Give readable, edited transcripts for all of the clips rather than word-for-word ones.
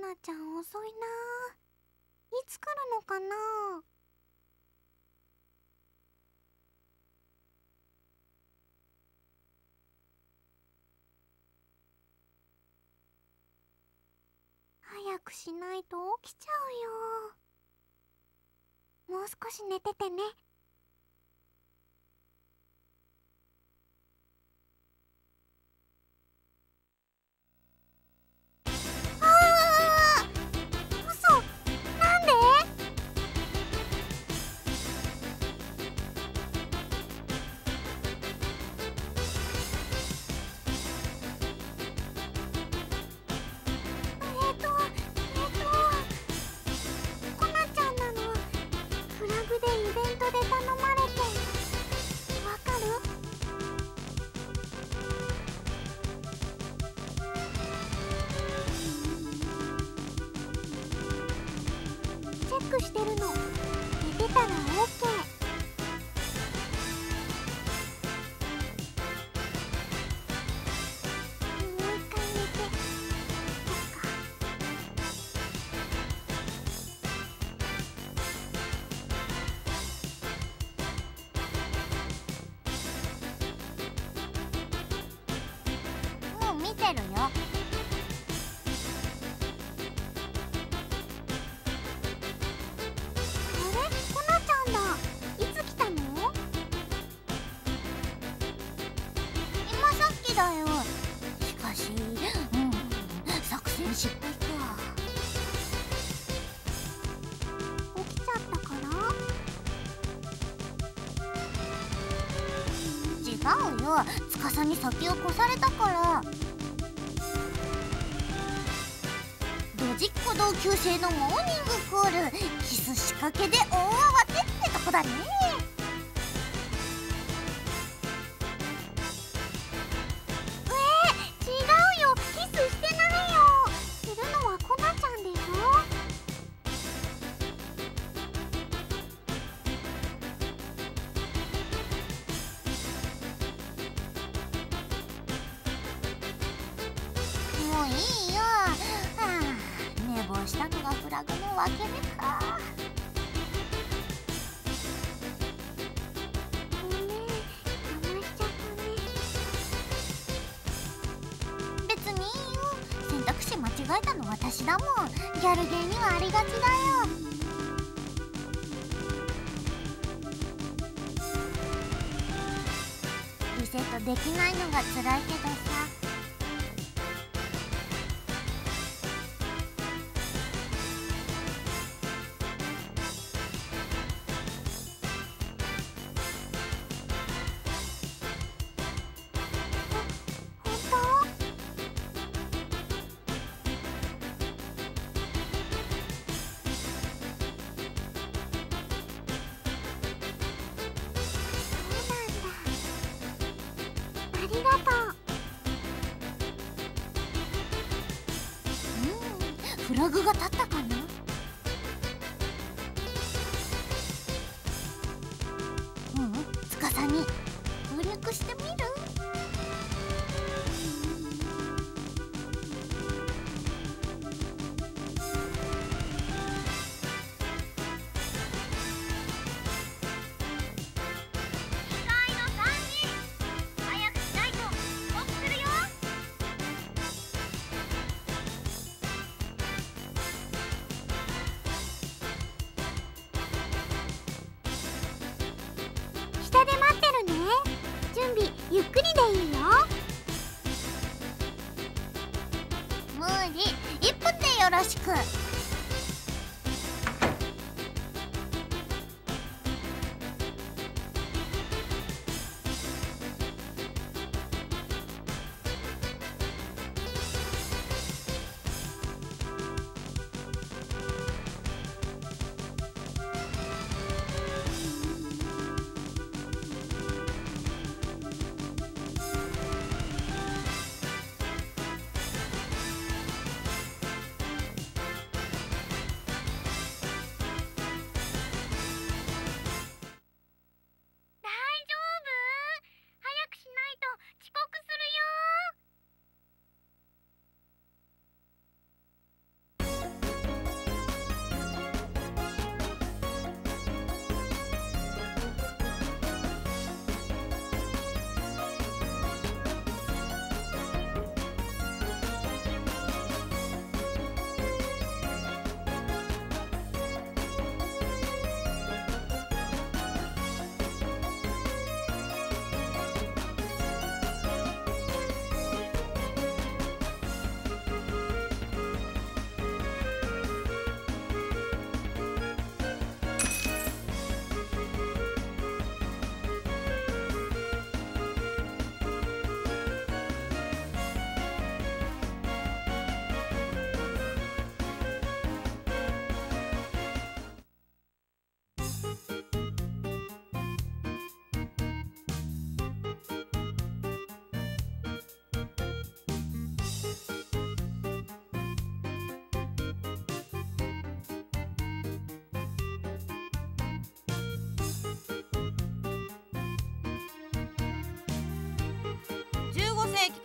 なちゃん遅いな。いつ来るのかな。早くしないと起きちゃうよ。もう少し寝ててね。してるの。寝てたら OK。 もう一回寝て。そっか。もう見てるよ。しかし、作戦失敗か。起きちゃったから？違うよ、司に先を越されたから。ドジっ子同級生のモーニングコール、キス仕掛けで大慌てってとこだね。もういいよ。寝坊したのがフラグの分け目か。ごめん、邪魔しちゃったね。別にいいよ。選択肢間違えたの私だもん。ギャルゲーにはありがちだよ。リセットできないのが辛いけどさ。ありがとう。フラグが立ったかな。司に協力してみる？下で待ってるね。準備ゆっくりでいいよ。無理、1分でよろしく。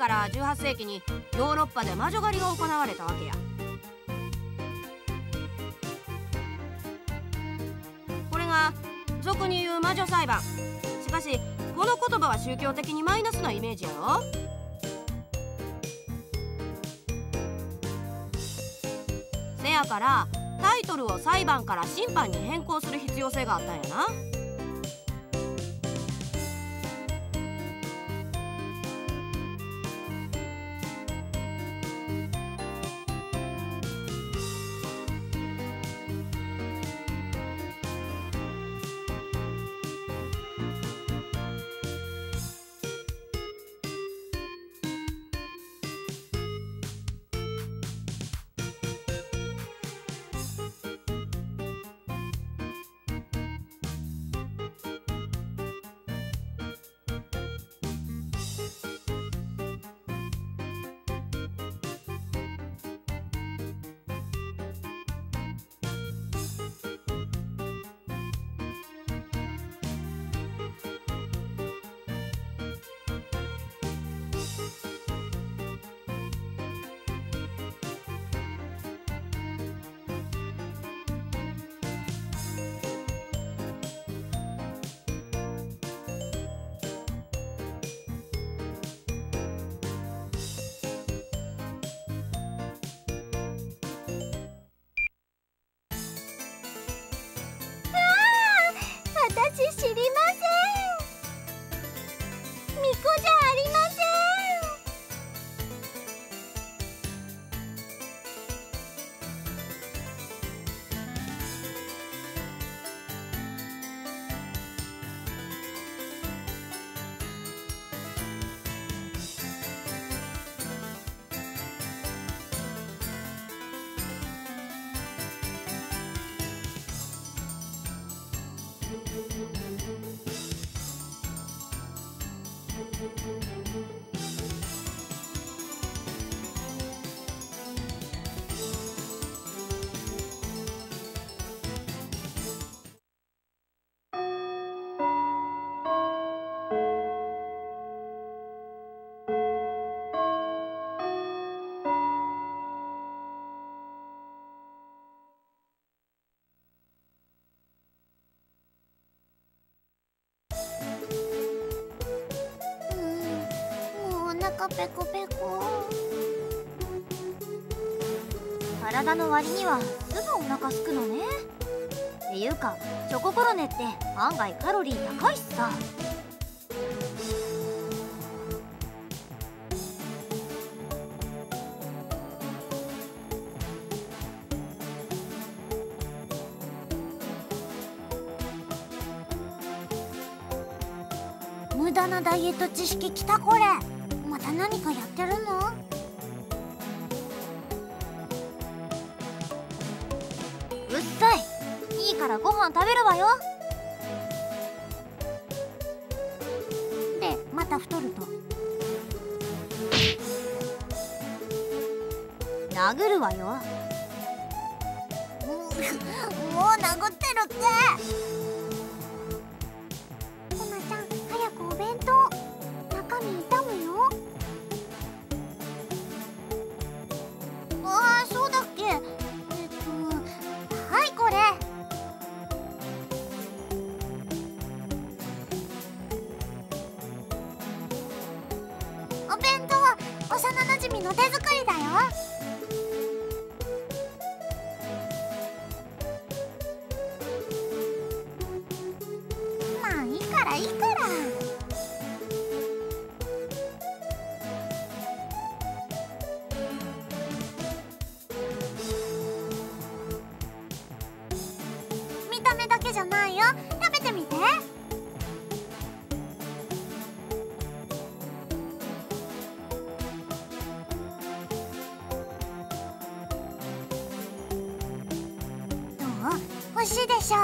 から18世紀にヨーロッパで魔女狩りが行われたわけや。これが俗に言う魔女裁判。しかしこの言葉は宗教的にマイナスなイメージやろ。せやからタイトルを裁判から審判に変更する必要性があったんやな。 私知りません。巫女じゃありません。もうお腹ペコペコ。体の割にはすぐお腹すくのね。っていうかチョココロネって案外カロリー高いしさ。無駄なダイエット知識きたこれ。また何かやってるの？うっさい。いいからご飯食べるわよ。でまた太ると殴るわよ。もう殴ってるって。コナちゃん早くお弁当。中身痛むよ。ああそうだっけ。はいこれ。お弁当は幼なじみの手作りだよ。まあいいからいいから。見た目だけじゃないよ。食べてみて。どう？美味しいでしょ。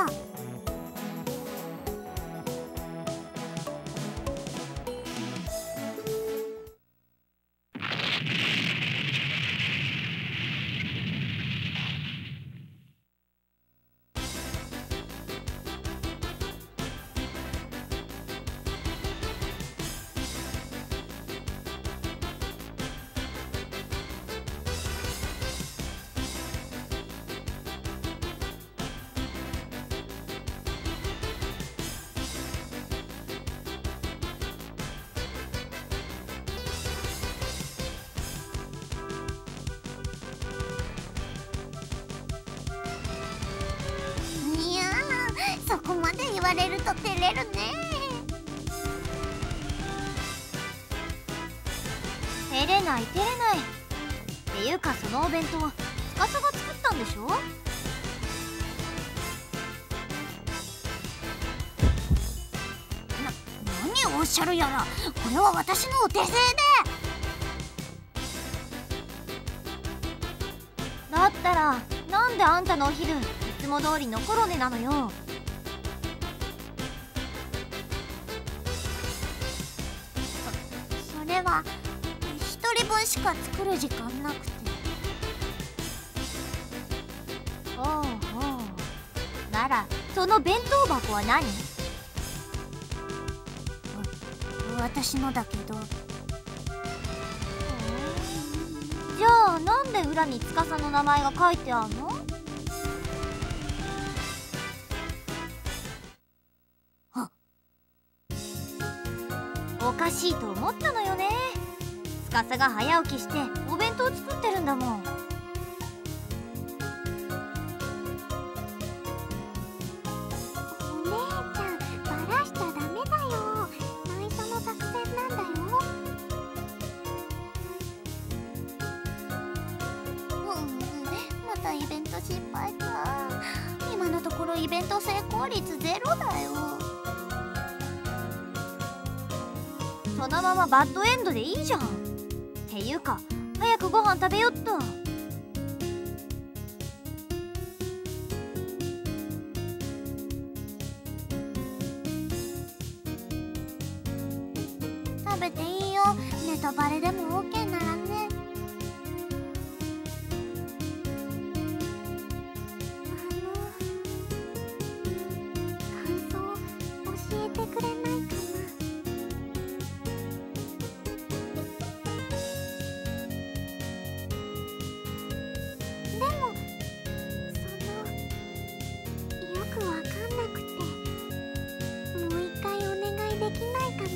われると照れるね。 照れない照れない。っていうかそのお弁当は司が作ったんでしょ。 何をおっしゃるやら、これは私のお手製で。 だったらなんであんたのお昼いつも通りのコロネなのよ。 それは一人分しか作る時間なくて。 ほうほう。ならその弁当箱は何？ 私のだけど。 じゃあなんで裏に司の名前が書いてあるの？おかしいと思ったのよね。司が早起きしてお弁当作ってるんだもん。 お姉ちゃん、バラしちゃダメだよ。内緒の作戦なんだよ。またイベント失敗か。今のところイベント成功率ゼロだよ。 そのままバッドエンドでいいじゃん。っていうか早くご飯食べよっと。 食べていいよ。ネタバレでも OK ならね。感想教えてくれないかな。でもよくわかんなくて、もう一回お願いできないかな。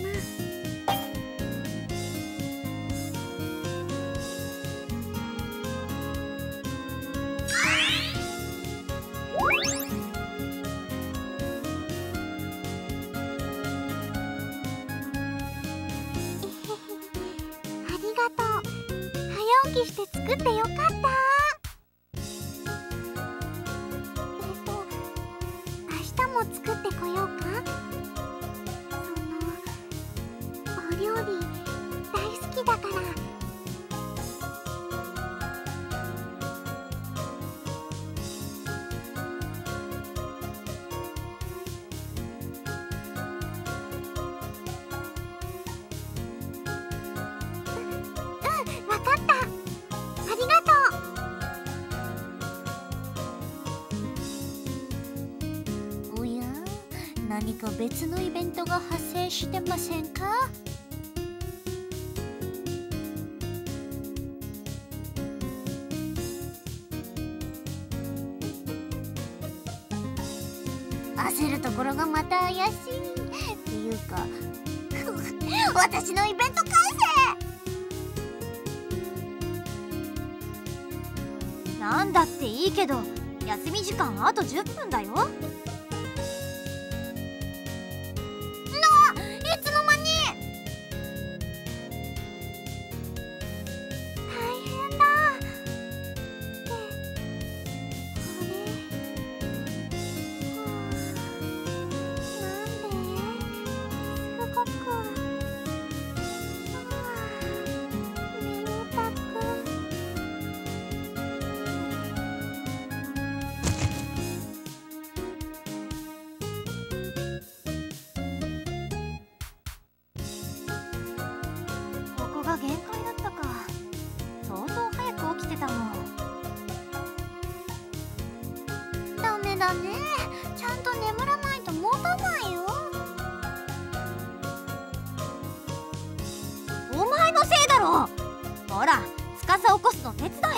ありがとう。早起きして作ってよかった。明日も作ってこようか。お料理大好きだから。わかった。ありがとう。おや、何か別のイベントが発生してませんか？焦るところがまた怪しい。っていうか私のイベント返せ。 なんだっていいけど休み時間あと10分だよ。 いつの間に。大変だ。ってあれ、なんですごく眠たく。 ここが限界だったか。相当早く起きてたもん。 ダメだね。ちゃんと眠らないと持たないよ。 お前のせいだろ。ほら司起こすの手伝え。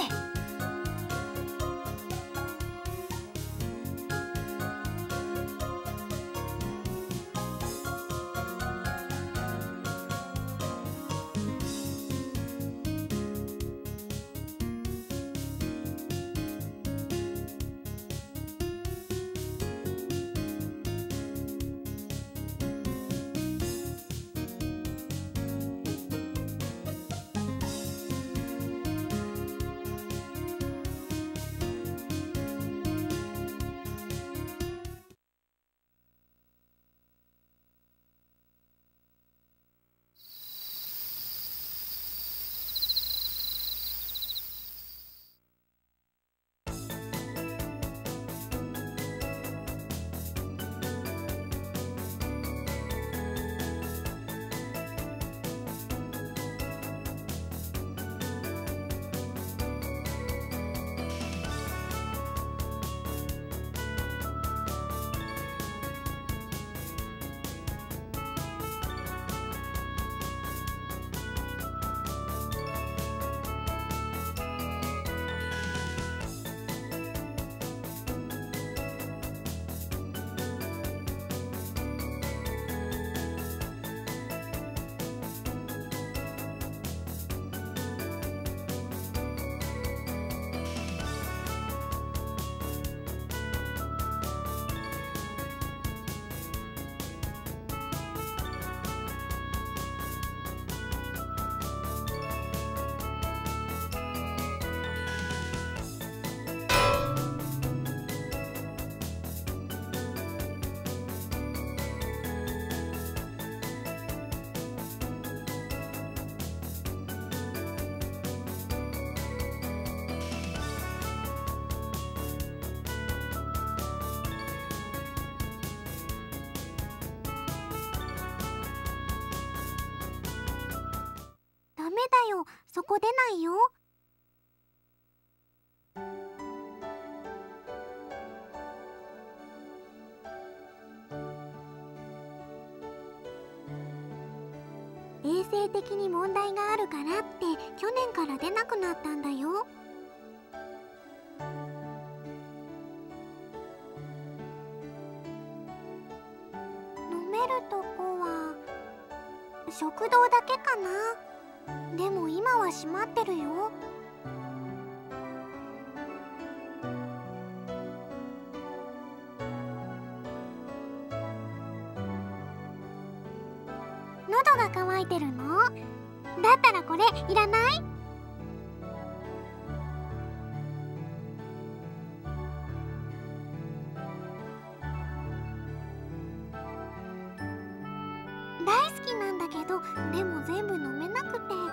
そこ出ないよ。衛生的に問題があるからって去年から出なくなったんだよ。飲めるとこは食堂だけかな。でも今は閉まってるよ。喉が渇いてるの？だったらこれいらない？大好きなんだけど、でも全部飲めなくて。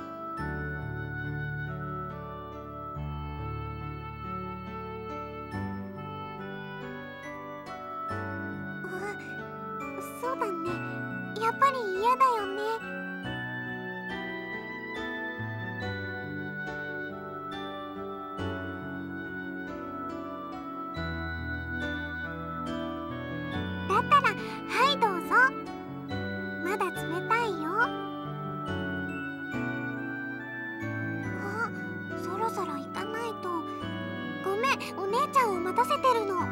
そうだね。やっぱり嫌だよね。だったらはいどうぞ。まだ冷たいよ。あ、そろそろ行かないと。ごめん、お姉ちゃんを待たせてるの。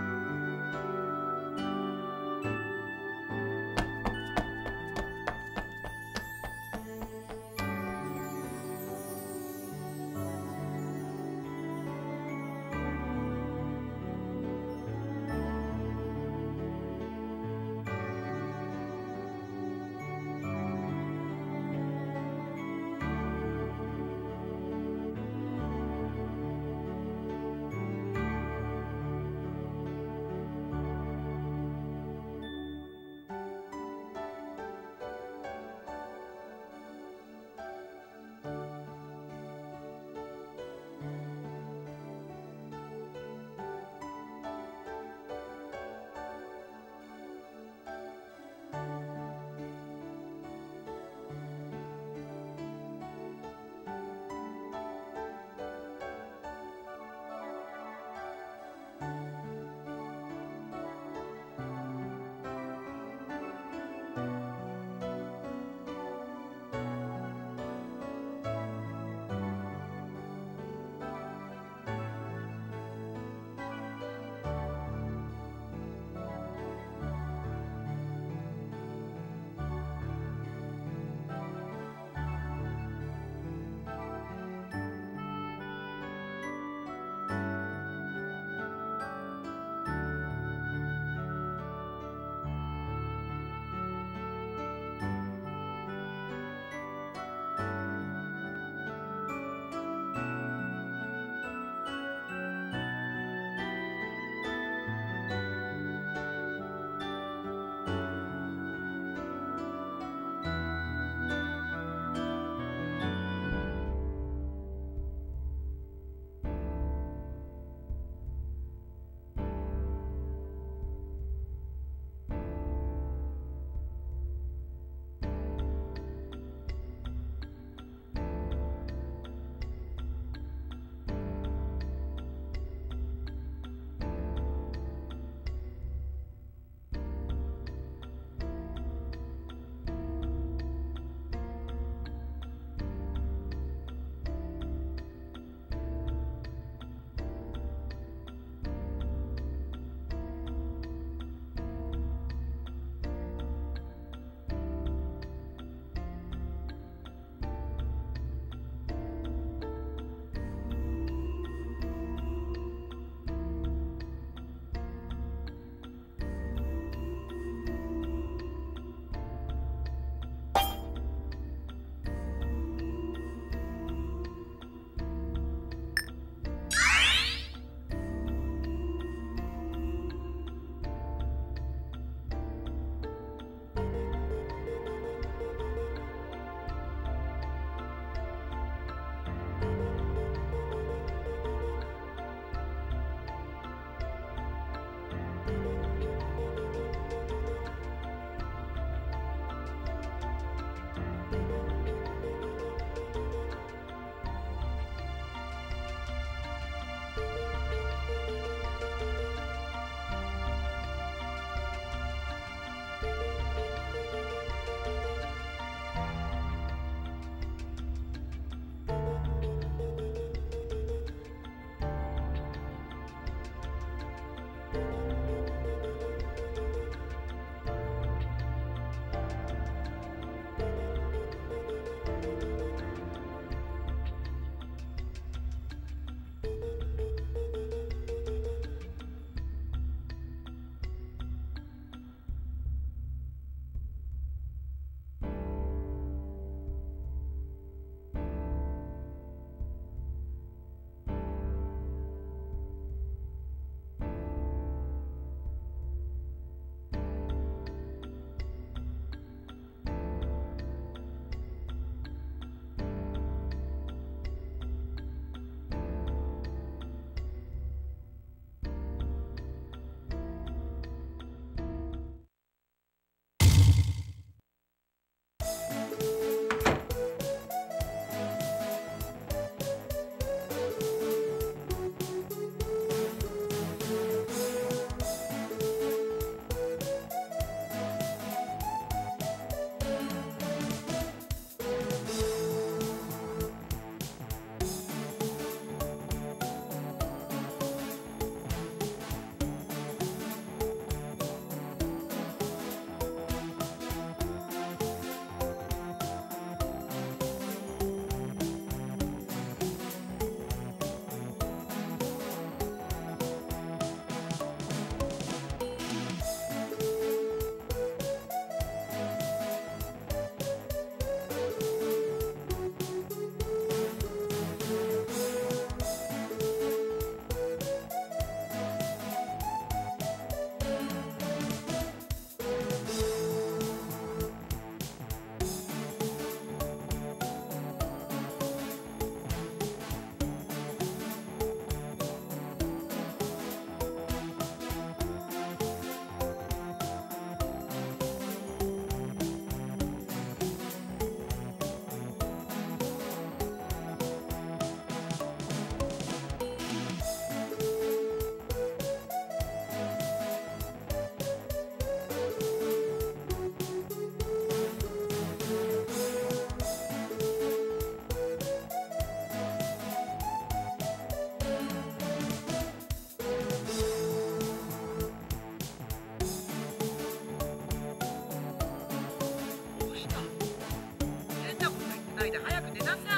ないで早く寝なさい。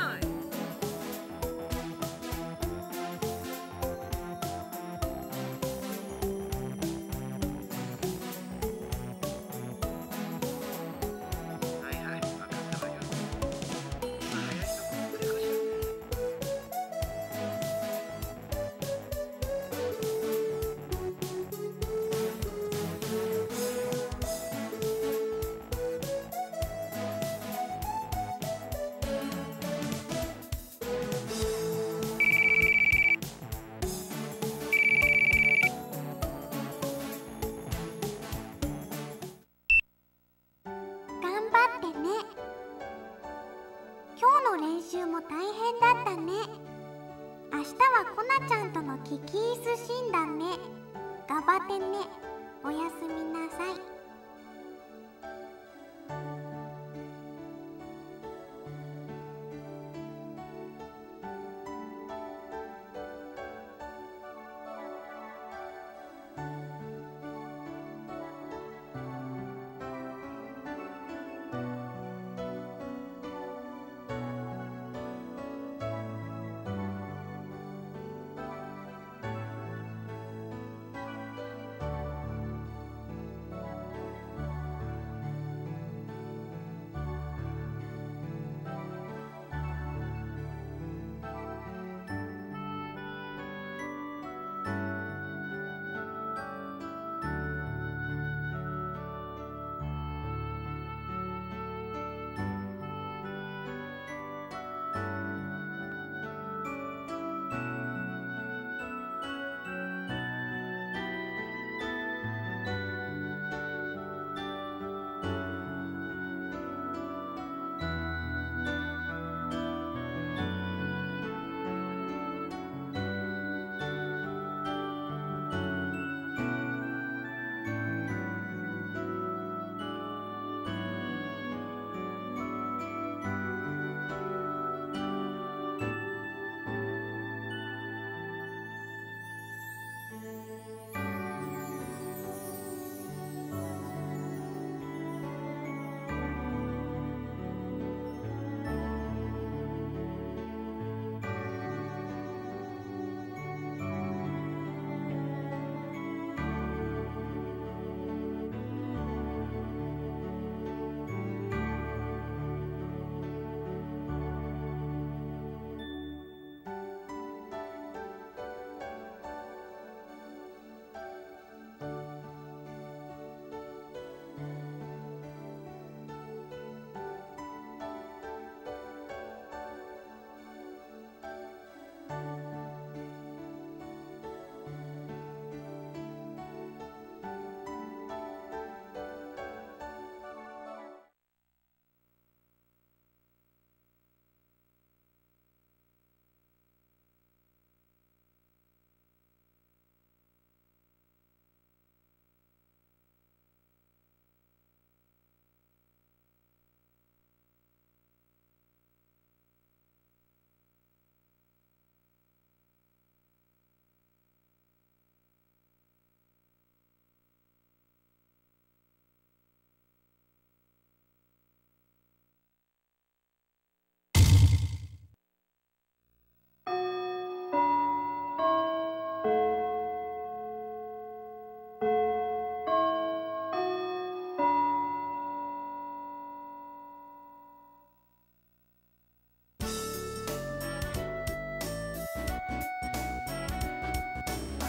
はいはい、分かったわよ。今早いとここでこしらね。 頑張ってね。今日の練習も大変だったね。明日はコナちゃんとのキキイス診断ね。頑張ってね。おやすみなさい。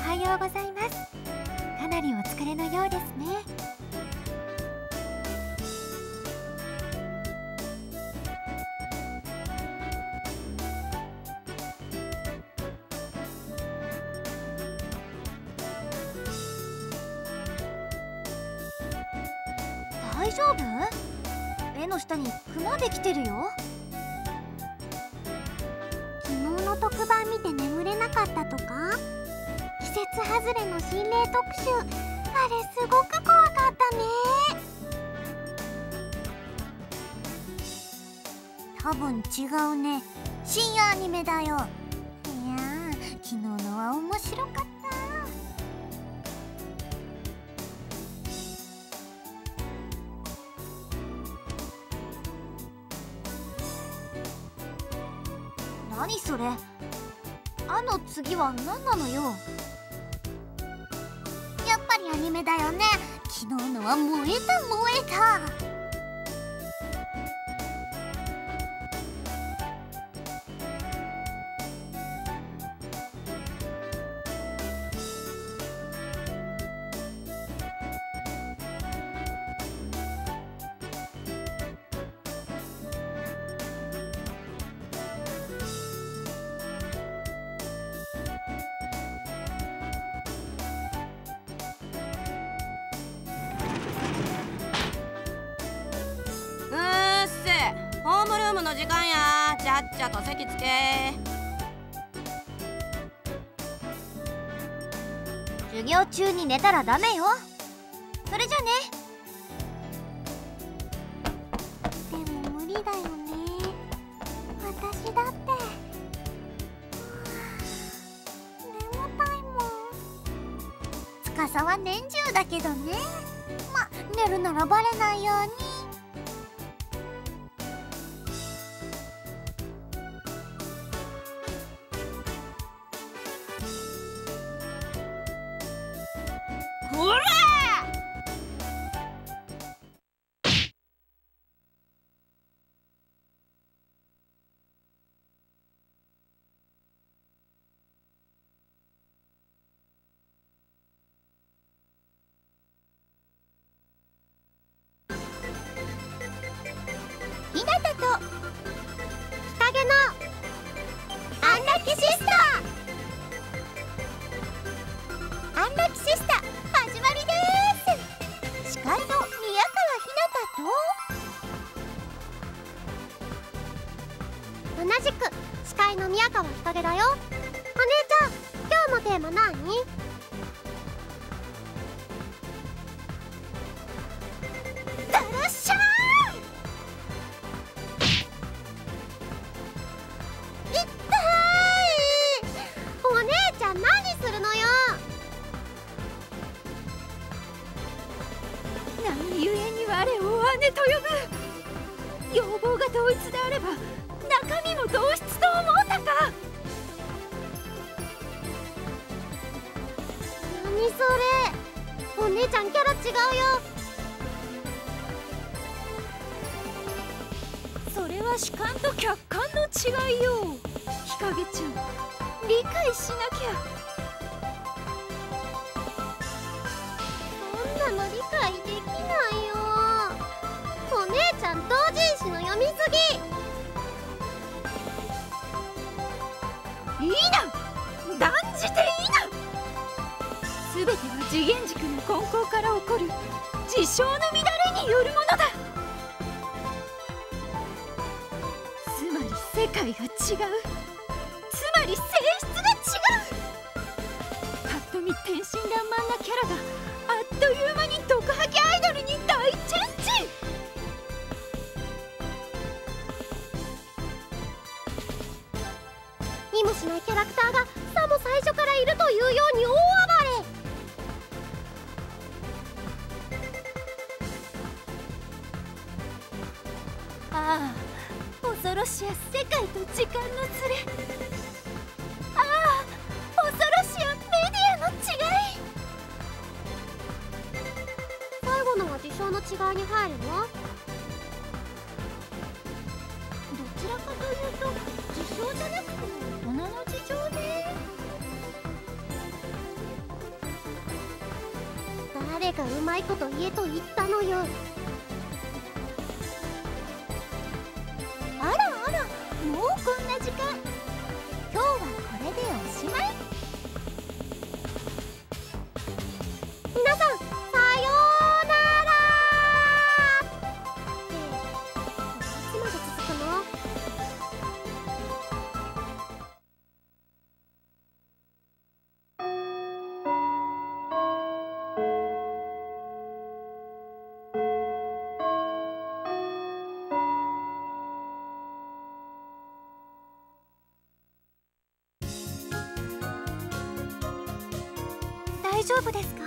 はようございます。かなりお疲れのようですね。 大丈夫？目の下にクマできてるよ。 昨日の特番見て眠れなかったとか？季節外れの心霊特集、あれすごく怖かったね。多分違うね。深夜アニメだよ。いやー、昨日のは面白かった。 何それ？あの次は何なのよ。 やっぱりアニメだよね。昨日のは燃えた燃えた。 ホームルームの時間や。ちゃっちゃと席つけ。 授業中に寝たらダメよ。それじゃね。 でも無理だよね。私だって眠たいもん。司は年中だけどね。ま、寝るならバレないように。 ほら！ ひなたと日陰のアンラッキシスター。アンラッキシスター始まりです。司会の宮川ひなたと同じく司会の宮川日陰だよ。お姉ちゃん、今日のテーマ何？だらっしゃーい。いったーい。お姉ちゃん何するのよ。 何故に我を姉と呼ぶ。要望が同一であれば中身も同質と思うたか。 何それ。お姉ちゃんキャラ違うよ。 それは主観と客観の違いよ。日陰ちゃん、理解しなきゃ。 そんなの理解できないよ。お姉ちゃん同人誌の読みすいいな、断じていいな。全ては次元軸の根高から起こる事象の乱れによるものだ。つまり世界が違う。つまり性質が違う。ぱっと見天真爛漫なキャラがあっという間に毒吐きアイドルに大チェンジ。 見もしないキャラクターがさも最初からいるというように大暴れ。 ああ、恐ろしや世界と時間のずれ。ああ、恐ろしやメディアの違い。 最後のは事象の違いに入るの？どちらかというと事象じゃなくても大人の事情ね。 誰がうまいこと言えと言ったのよ。 あらあら、もうこんな時間。今日はこれでおしまい。 皆さん、さようなら。いつまで続くの？ 大丈夫ですか？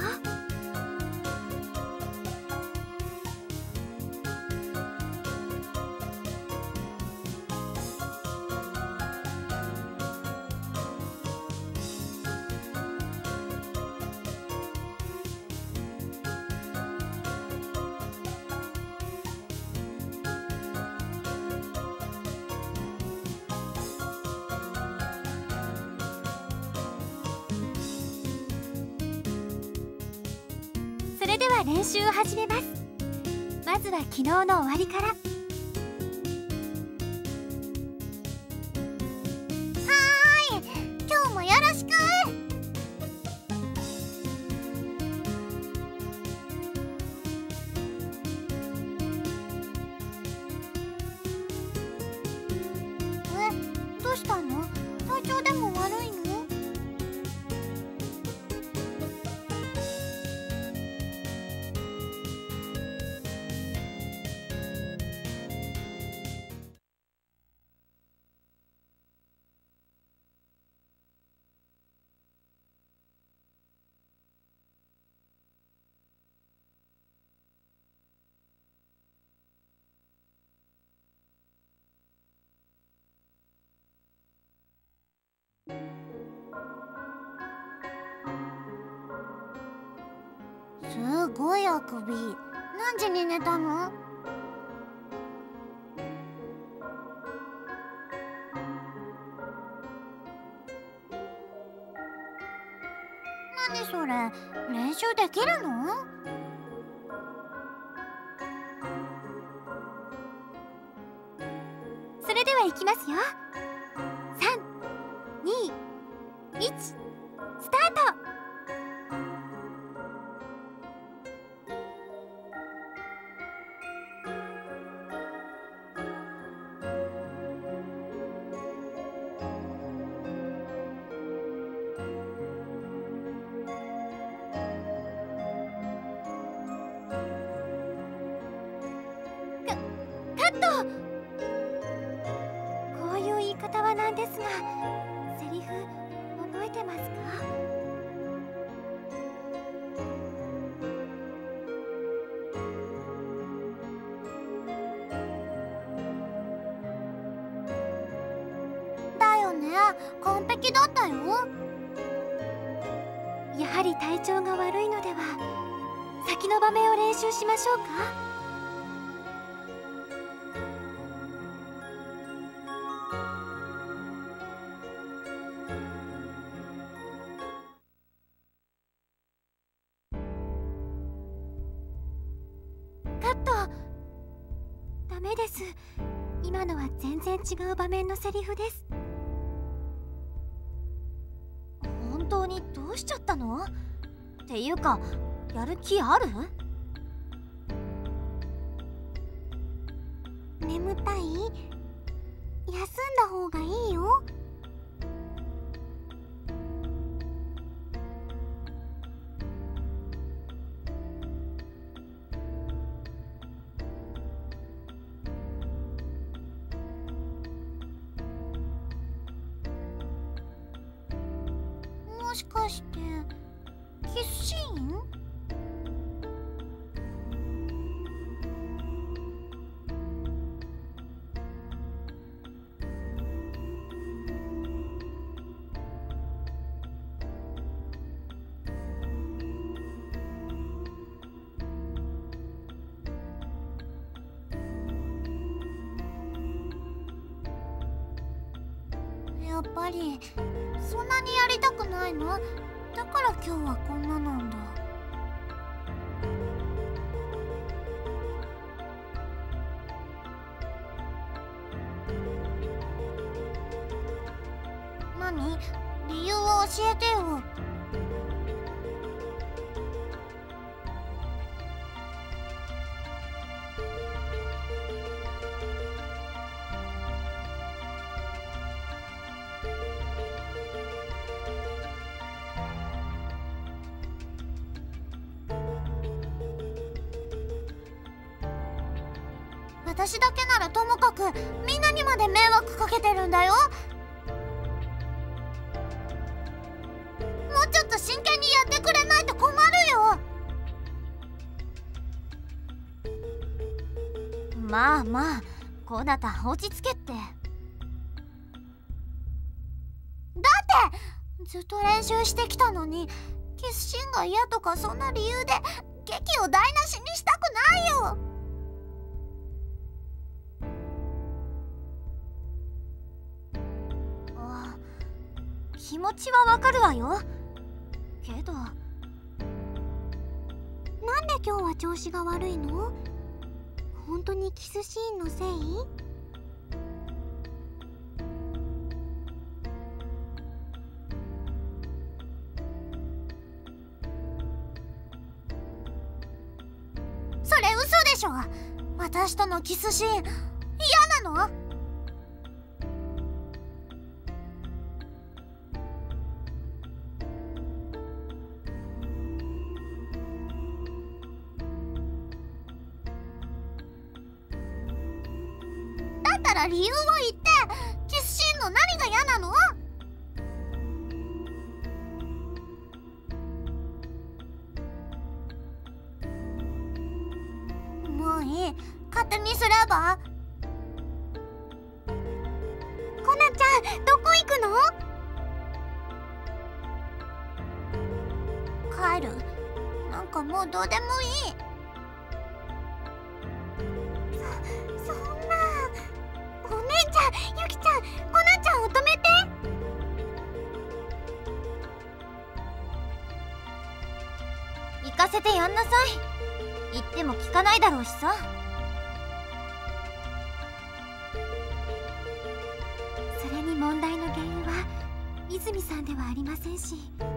それでは練習を始めます。まずは昨日の終わりから。 今日もよろしく。どうしたの？体調でも悪いの？すごいあくび。何時に寝たの？何それ、練習できるの？ それでは行きますよ。3、2、1、スタート。カット。こういう言い方はなんですが、セリフ覚えてますか？ だよね、完璧だったよ。 やはり体調が悪いのでは、先の場面を練習しましょうか？カット。ダメです。今のは全然違う場面のセリフです。本当にどうしちゃったの？っていうか、やる気ある？ 眠たい？休んだ方がいいよ。もしかしてキスシーン？やっぱりそんなにやりたくないの？だから今日はこんななんだ。 えてよ。私だけならともかくみんなにまで迷惑かけてるんだよ。もうちょっと真剣にやってくれないと困るよ。 まあまあ、こなた落ち着けって。 だってずっと練習してきたのに、キスシーンが嫌とかそんな理由で劇を台無しにしたくないよ。 気持ちはわかるわよ。けどなんで今日は調子が悪いの？本当にキスシーンのせい？それ嘘でしょ。私とのキスシーン嫌なの？だったら理由を言って。キスシーンの何が嫌なの？もういい、勝手にすれば。コナちゃん、どこ行くの？帰る。なんかもうどうでもいい。そんな。お姉ちゃん、ユキちゃん、コナちゃんを止めて。 行かせてやんなさい。言っても聞かないだろうしさ。 それに問題の原因は泉さんではありませんし。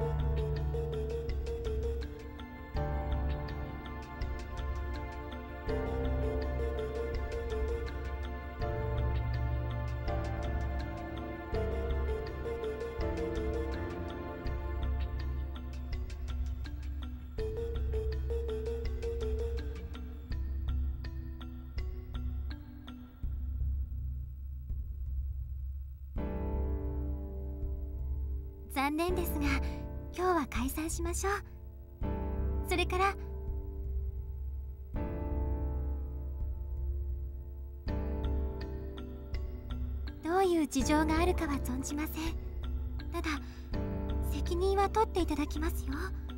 残念ですが今日は解散しましょう。それからどういう事情があるかは存じません。ただ責任は取っていただきますよ。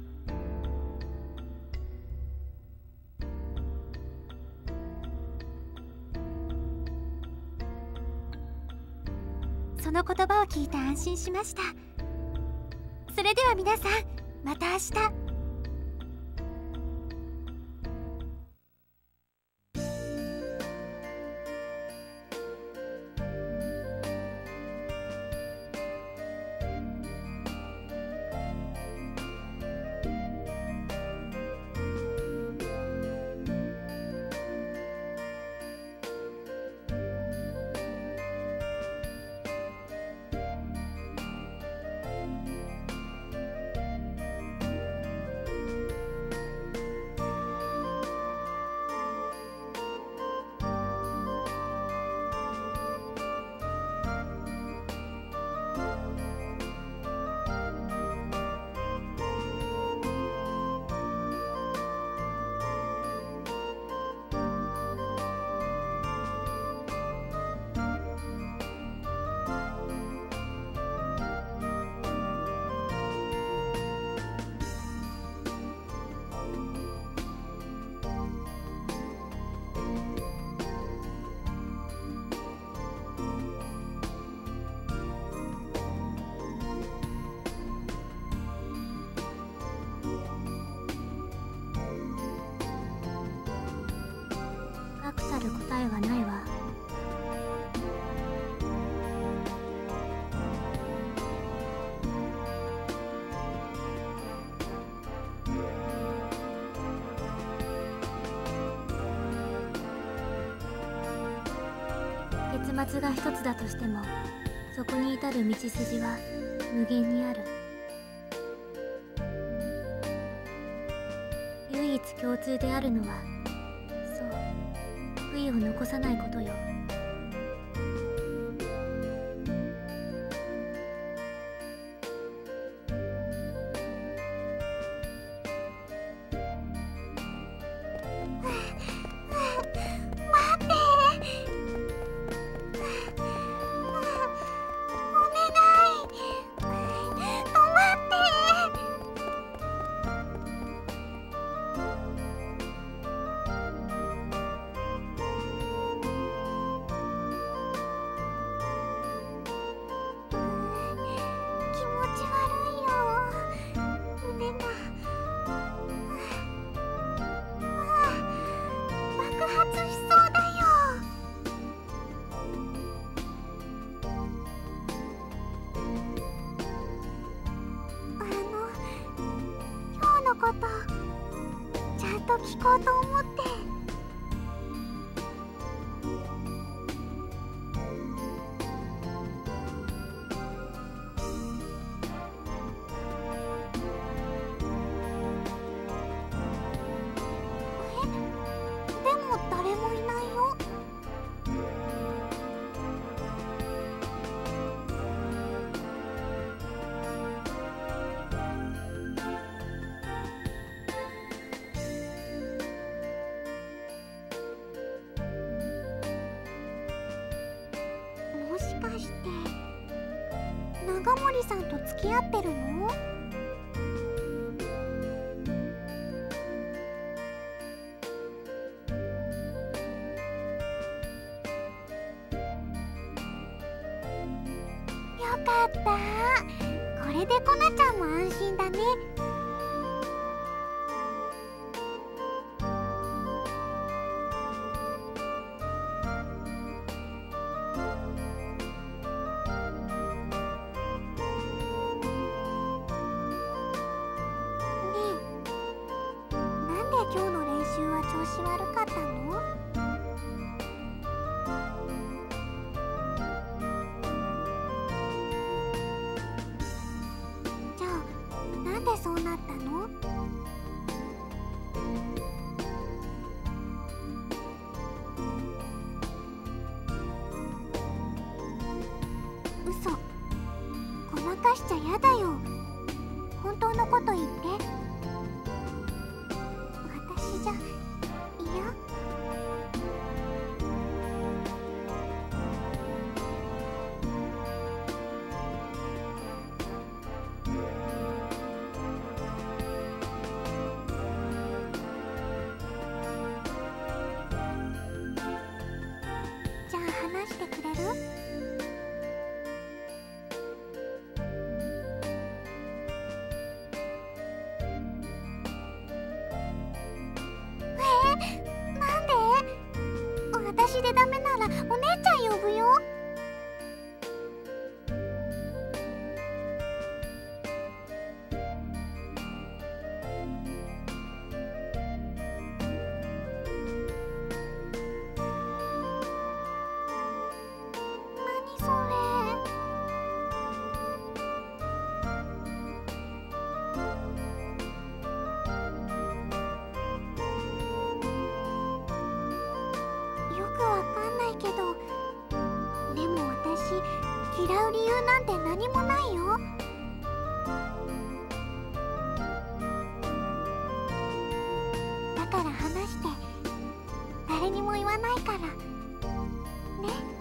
その言葉を聞いて安心しました。それでは皆さん、また明日。 末が一つだとしても、そこに至る道筋は無限にある。唯一共通であるのは、そう、悔いを残さないことよ。ちゃんと聞こうと思って。でも誰もいないよ。もしかして長森さんと付き合ってるの？よかった。これでこなちゃんも安心だね。今日の練習は調子悪かったの？じゃあなんでそうなったの？嘘、ごまかしちゃやだよ。本当のこと言って。じゃ、いや。じゃあ話してくれる？なんで？私でダメならお姉ちゃん呼ぶよ。何それ？よくわかんないけど、でも私嫌う理由なんて何もないよ。だから話して、誰にも言わないからね。